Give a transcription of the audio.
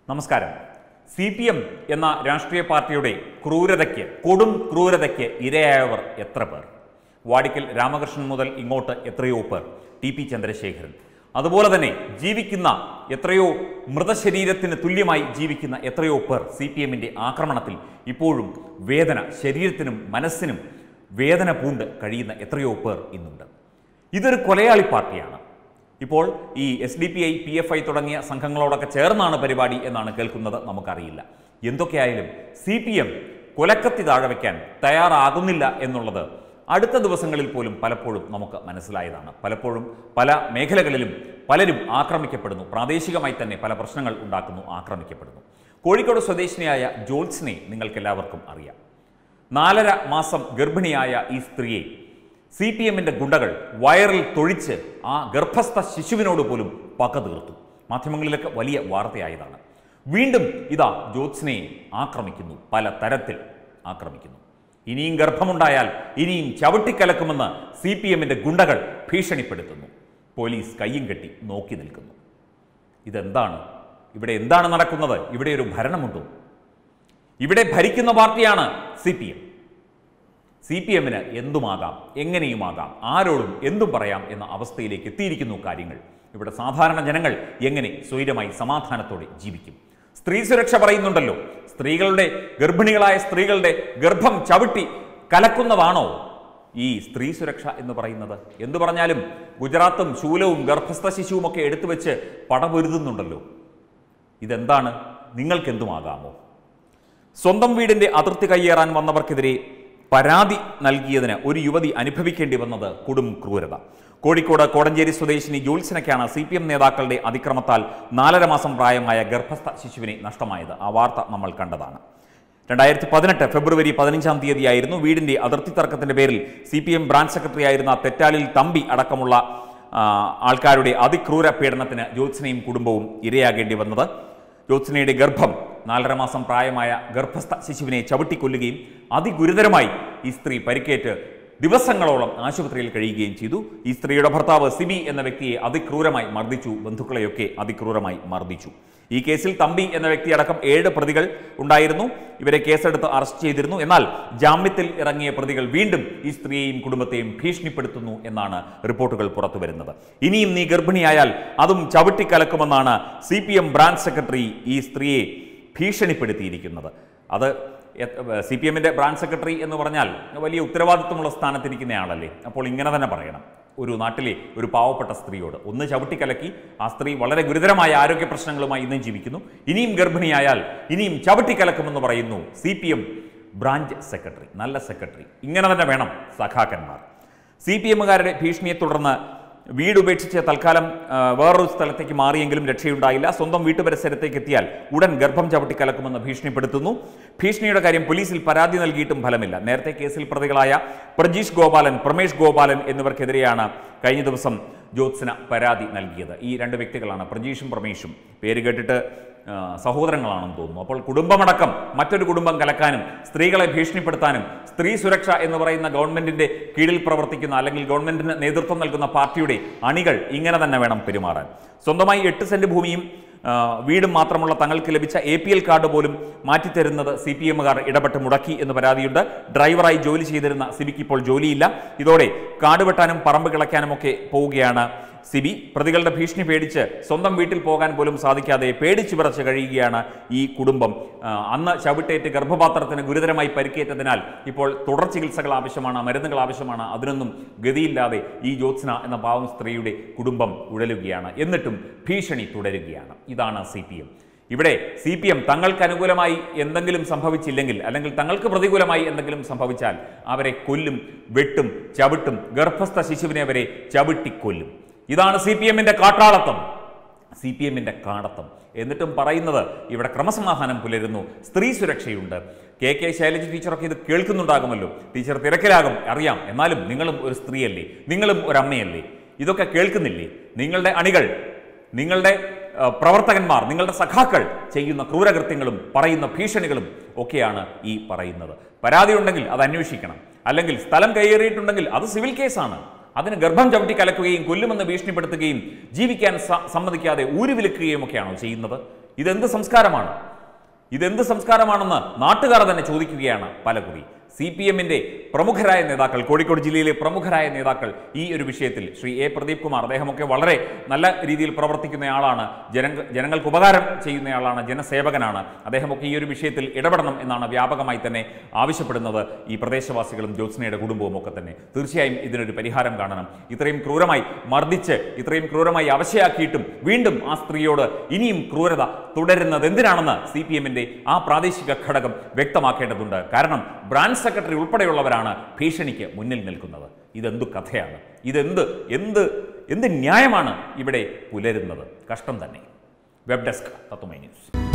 നമസ്കാരം. CPM എന്ന രാഷ്ട്രീയ പാർട്ടിയുടെ ക്രൂരതയ്ക്ക്, കൊടും ക്രൂരതയ്ക്ക് ഇരയായവർ എത്ര പേർ? വാടിക്കൽ രാമകൃഷ്ണൻ മുതൽ ഇങ്ങോട്ട് എത്രയോ പേർ, TP ചന്ദ്രശേഖരൻ, അതുപോലെ തന്നെ ജീവിക്കുന്ന എത്രയോ മൃതശരീരത്തിന് തുല്യമായി ജീവിക്കുന്ന എത്രയോ പേർ CPMന്റെ ആക്രമണത്തിൽ ഇപ്പോഴും വേദന, ശരീരത്തിനും മനസ്സിനും വേദന പൂണ്ട് കഴിയുന്ന എത്രയോ പേർ ഇന്നുണ്ട്. ഇതൊരു കൊലയാളി പാർട്ടിയാണ്. ഇപ്പോൾ ഈ SDPI, PFI തുടങ്ങിയ സംഘങ്ങളോടൊക്കെ ചേർന്നാണ് പരിപാടി എന്നാണ് കേൾക്കുന്നത്. നമുക്കറിയില്ല. എന്തൊക്കെയായാലും CPM കൊലക്കത്തി താഴെ വയ്ക്കാൻ തയ്യാറാകുന്നില്ല എന്നുള്ളത് അടുത്ത ദിവസങ്ങളിൽ പോലും പലപ്പോഴും നമുക്ക് മനസ്സിലായതാണ്. പലപ്പോഴും പല മേഖലകളിലും പലരും ആക്രമിക്കപ്പെടുന്നു. പ്രാദേശികമായി തന്നെ പല പ്രശ്നങ്ങൾ ഉണ്ടാക്കുന്നു, ആക്രമിക്കപ്പെടുന്നു. കോഴിക്കോട് സ്വദേശിനിയായ ജോത്സ്നെ നിങ്ങൾക്കെല്ലാവർക്കും അറിയാം. 4.5 മാസം ഗർഭിണിയായ ഈ സ്ത്രീയെ CPMന്റെ ഗുണ്ടകൾ വയറിൽ തൊഴിച്ച് ആ ഗർഭസ്ഥ ശിശുവിനോട് പോലും പക തീർത്തു. മാധ്യമങ്ങളിലൊക്കെ വലിയ വാർത്തയായതാണ്. വീണ്ടും ഇതാ ജ്യോത്സ്നയെ ആക്രമിക്കുന്നു, പല തരത്തിൽ ആക്രമിക്കുന്നു. ഇനിയും ഗർഭമുണ്ടായാൽ ഇനിയും ചവിട്ടിക്കലക്കുമെന്ന് CPMന്റെ ഗുണ്ടകൾ ഭീഷണിപ്പെടുത്തുന്നു. പോലീസ് കയ്യും കെട്ടി നോക്കി നിൽക്കുന്നു. ഇതെന്താണ്? ഇവിടെ എന്താണ് നടക്കുന്നത്? ഇവിടെ ഒരു ഭരണമുണ്ടോ? ഇവിടെ ഭരിക്കുന്ന പാർട്ടിയാണ് CPMന് എന്തുമാകാം, എങ്ങനെയുമാകാം, ആരോടും എന്തും പറയാം എന്ന അവസ്ഥയിലേക്ക് എത്തിയിരിക്കുന്നു കാര്യങ്ങൾ. ഇവിടെ സാധാരണ ജനങ്ങൾ എങ്ങനെ സ്വൈരമായി സമാധാനത്തോടെ ജീവിക്കും? സ്ത്രീ സുരക്ഷ പറയുന്നുണ്ടല്ലോ. ഗർഭിണികളായ സ്ത്രീകളുടെ ഗർഭം ചവിട്ടി കലക്കുന്നതാണോ ഈ സ്ത്രീ സുരക്ഷ എന്ന് പറയുന്നത്? എന്തു പറഞ്ഞാലും ഗുജറാത്തും ശൂലവും ഗർഭസ്ഥ ശിശുവുമൊക്കെ എടുത്തു വെച്ച് പടപൊരുതുന്നുണ്ടല്ലോ. ഇതെന്താണ്? നിങ്ങൾക്കെന്തുമാകാമോ? സ്വന്തം വീടിന്റെ അതിർത്തി കയ്യേറാൻ വന്നവർക്കെതിരെ പരാതി നൽകിയതിന് ഒരു യുവതി അനുഭവിക്കേണ്ടി വന്നത് കൊടും ക്രൂരത. കോഴിക്കോട് കോടഞ്ചേരി സ്വദേശിനി ജോത്സ്നയ്ക്കാണ് CPM നേതാക്കളുടെ അതിക്രമത്താൽ 4.5 മാസം പ്രായമായ ഗർഭസ്ഥ ശിശുവിനെ നഷ്ടമായത്. ആ വാർത്ത നമ്മൾ കണ്ടതാണ്. 2018 ഫെബ്രുവരി 15-ാം തീയതിയായിരുന്നു വീടിന്റെ അതിർത്തി തർക്കത്തിന്റെ പേരിൽ CPM ബ്രാഞ്ച് സെക്രട്ടറി ആയിരുന്ന തെറ്റാലിൽ തമ്പി അടക്കമുള്ള ആൾക്കാരുടെ അതിക്രൂര പീഡനത്തിന് ജോത്സ്നയും കുടുംബവും ഇരയാകേണ്ടി വന്നത്. ജോത്സ്നയുടെ ഗർഭം 4.5 മാസം പ്രായമായ ഗർഭസ്ഥ ശിശുവിനെ ചവിട്ടിക്കൊല്ലുകയും അതിഗുരുതരമായി ഈ സ്ത്രീ പരിക്കേറ്റ് ദിവസങ്ങളോളം ആശുപത്രിയിൽ കഴിയുകയും ചെയ്തു. ഈ സ്ത്രീയുടെ ഭർത്താവ് സിബി എന്ന വ്യക്തിയെ അതിക്രൂരമായി മർദ്ദിച്ചു, ബന്ധുക്കളെയൊക്കെ അതിക്രൂരമായി മർദ്ദിച്ചു. ഈ കേസിൽ തമ്പി എന്ന വ്യക്തിയടക്കം 7 പ്രതികൾ ഉണ്ടായിരുന്നു. ഇവരെ കേസെടുത്ത് അറസ്റ്റ് ചെയ്തിരുന്നു. എന്നാൽ ജാമ്യത്തിൽ ഇറങ്ങിയ പ്രതികൾ വീണ്ടും ഈ സ്ത്രീയെയും കുടുംബത്തെയും ഭീഷണിപ്പെടുത്തുന്നു എന്നാണ് റിപ്പോർട്ടുകൾ പുറത്തുവരുന്നത്. ഇനിയും നീ ഗർഭിണിയായാൽ അതും ചവിട്ടിക്കലക്കുമെന്നാണ് CPM ബ്രാഞ്ച് സെക്രട്ടറി ഈ സ്ത്രീയെ ഭീഷണിപ്പെടുത്തിയിരിക്കുന്നത്. അത് CPMന്റെ ബ്രാഞ്ച് സെക്രട്ടറി എന്ന് പറഞ്ഞാൽ വലിയ ഉത്തരവാദിത്വമുള്ള സ്ഥാനത്തിരിക്കുന്നയാളല്ലേ. അപ്പോൾ ഇങ്ങനെ തന്നെ പറയണം. ഒരു നാട്ടിലെ ഒരു പാവപ്പെട്ട സ്ത്രീയോട് ഒന്ന് ചവിട്ടിക്കലക്കി. ആ സ്ത്രീ വളരെ ഗുരുതരമായ ആരോഗ്യ പ്രശ്നങ്ങളുമായി ഇന്നും ജീവിക്കുന്നു. ഇനിയും ഗർഭിണിയായാൽ ഇനിയും ചവിട്ടിക്കലക്കുമെന്ന് പറയുന്നു CPM ബ്രാഞ്ച് സെക്രട്ടറി. നല്ല സെക്രട്ടറി. ഇങ്ങനെ തന്നെ വേണം സഖാക്കന്മാർ. CPMകാരുടെ ഭീഷണിയെ തുടർന്ന് വീട് ഉപേക്ഷിച്ച് തൽക്കാലം വേറൊരു സ്ഥലത്തേക്ക് മാറിയെങ്കിലും രക്ഷയുണ്ടായില്ല. സ്വന്തം വീട്ടുപരിസരത്തേക്ക് എത്തിയാൽ ഉടൻ ഗർഭം ചവിട്ടിക്കലക്കുമെന്ന് ഭീഷണിപ്പെടുത്തുന്നു. ഭീഷണിയുടെ കാര്യം പോലീസിൽ പരാതി നൽകിയിട്ടും ഫലമില്ല. നേരത്തെ കേസിൽ പ്രതികളായ പ്രജീഷ് ഗോപാലൻ, പ്രമേഷ് ഗോപാലൻ എന്നിവർക്കെതിരെയാണ് കഴിഞ്ഞ ദിവസം ജ്യോത്സ്ന പരാതി നൽകിയത്. ഈ 2 വ്യക്തികളാണ്, പ്രജീഷും പ്രമേഷും. പേര് കേട്ടിട്ട് സഹോദരങ്ങളാണെന്ന് തോന്നുന്നു. അപ്പോൾ കുടുംബമടക്കം മറ്റൊരു കുടുംബം കലക്കാനും സ്ത്രീകളെ ഭീഷണിപ്പെടുത്താനും സ്ത്രീ സുരക്ഷ എന്ന് പറയുന്ന ഗവൺമെന്റിന്റെ കീഴിൽ പ്രവർത്തിക്കുന്ന അല്ലെങ്കിൽ ഗവൺമെന്റിന് നേതൃത്വം നൽകുന്ന പാർട്ടിയുടെ അണികൾ ഇങ്ങനെ തന്നെ വേണം പെരുമാറാൻ. സ്വന്തമായി 8 സെന്റ് ഭൂമിയും വീടും മാത്രമുള്ള തങ്ങൾക്ക് ലഭിച്ച APL കാർഡ് പോലും മാറ്റിത്തരുന്നത് CPMകാർ ഇടപെട്ട് മുടക്കി എന്ന് പരാതിയുണ്ട്. ഡ്രൈവറായി ജോലി ചെയ്തിരുന്ന സിബിക്ക് ഇപ്പോൾ ജോലിയില്ല. ഇതോടെ കാട് വെട്ടാനും പറമ്പ് കിളയ്ക്കാനും ഒക്കെ പോവുകയാണ് സിബി. പ്രതികളുടെ ഭീഷണി പേടിച്ച് സ്വന്തം വീട്ടിൽ പോകാൻ പോലും സാധിക്കാതെ പേടിച്ചു വിറച്ച് കഴിയുകയാണ് ഈ കുടുംബം. അന്ന് ചവിട്ടേറ്റ് ഗർഭപാത്രത്തിന് ഗുരുതരമായി പരിക്കേറ്റതിനാൽ ഇപ്പോൾ തുടർ ചികിത്സകൾ ആവശ്യമാണ്, മരുന്നുകൾ ആവശ്യമാണ്. അതിനൊന്നും ഗതിയില്ലാതെ ഈ ജ്യോത്സ്ന എന്ന പാവം സ്ത്രീയുടെ കുടുംബം ഉഴലുകയാണ്. എന്നിട്ടും ഭീഷണി തുടരുകയാണ്. ഇതാണ് CPM. ഇവിടെ CPM തങ്ങൾക്ക് അനുകൂലമായി എന്തെങ്കിലും സംഭവിച്ചില്ലെങ്കിൽ അല്ലെങ്കിൽ തങ്ങൾക്ക് പ്രതികൂലമായി എന്തെങ്കിലും സംഭവിച്ചാൽ അവരെ കൊല്ലും, വെട്ടും, ചവിട്ടും. ഗർഭസ്ഥ ശിശുവിനെ അവരെ ചവിട്ടിക്കൊല്ലും. ഇതാണ് CPMന്റെ കാട്ടാളത്വം, CPMന്റെ കാടത്തം. എന്നിട്ടും പറയുന്നത് ഇവിടെ ക്രമസമാധാനം പുലരുന്നു, സ്ത്രീ സുരക്ഷയുണ്ട്. KK ശൈലജ ടീച്ചറൊക്കെ ഇത് കേൾക്കുന്നുണ്ടാകുമല്ലോ. ടീച്ചർ തിരക്കിലാകും, അറിയാം. എന്നാലും നിങ്ങളും ഒരു സ്ത്രീയല്ലേ, നിങ്ങളും ഒരു അമ്മയല്ലേ? ഇതൊക്കെ കേൾക്കുന്നില്ലേ? നിങ്ങളുടെ അണികൾ, നിങ്ങളുടെ പ്രവർത്തകന്മാർ, നിങ്ങളുടെ സഖാക്കൾ ചെയ്യുന്ന ക്രൂരകൃത്യങ്ങളും പറയുന്ന ഭീഷണികളും ഒക്കെയാണ് ഈ പറയുന്നത്. പരാതി ഉണ്ടെങ്കിൽ അത് അന്വേഷിക്കണം. അല്ലെങ്കിൽ സ്ഥലം കയ്യേറിയിട്ടുണ്ടെങ്കിൽ അത് സിവിൽ കേസാണ്. അതിന് ഗർഭം ചവിട്ടി കലക്കുകയും കൊല്ലുമെന്ന് ഭീഷണിപ്പെടുത്തുകയും ജീവിക്കാൻ സമ്മതിക്കാതെ ഊരുവിലക്കുകയും ഒക്കെയാണോ ചെയ്യുന്നത്? ഇതെന്ത് സംസ്കാരമാണ്? ഇതെന്ത് സംസ്കാരമാണെന്ന് നാട്ടുകാർ തന്നെ ചോദിക്കുകയാണ് പലകുറി. CPM-ന്റെ പ്രമുഖരായ നേതാക്കൾ, കോഴിക്കോട് ജില്ലയിലെ പ്രമുഖരായ നേതാക്കൾ ഈ ഒരു വിഷയത്തിൽ, ശ്രീ A. പ്രദീപ് കുമാർ, അദ്ദേഹമൊക്കെ വളരെ നല്ല രീതിയിൽ പ്രവർത്തിക്കുന്നയാളാണ്, ജനങ്ങൾക്ക് ഉപകാരം ചെയ്യുന്നയാളാണ്, ജനസേവകനാണ്. അദ്ദേഹമൊക്കെ ഈ ഒരു വിഷയത്തിൽ ഇടപെടണം എന്നാണ് വ്യാപകമായി തന്നെ ആവശ്യപ്പെടുന്നത് ഈ പ്രദേശവാസികളും ജ്യോത്സ്നയുടെ കുടുംബവും ഒക്കെ തന്നെ. തീർച്ചയായും ഇതിനൊരു പരിഹാരം കാണണം. ഇത്രയും ക്രൂരമായി മർദ്ദിച്ച്, ഇത്രയും ക്രൂരമായി അവശയാക്കിയിട്ടും വീണ്ടും ആ സ്ത്രീയോട് ഇനിയും ക്രൂരത തുടരുന്നത് എന്തിനാണെന്ന് CPM-ന്റെ ആ പ്രാദേശിക ഘടകം വ്യക്തമാക്കേണ്ടതുണ്ട്. കാരണം ബ്രാഞ്ച് സെക്രട്ടറി ഉൾപ്പെടെയുള്ളവരാണ് ഭീഷണിക്ക് മുന്നിൽ നിൽക്കുന്നത്. ഇതെന്തു കഥയാണ്? എന്ത് ന്യായമാണ് ഇവിടെ പുലരുന്നത്? കഷ്ടം തന്നെ. Web desk Tatwamayi news.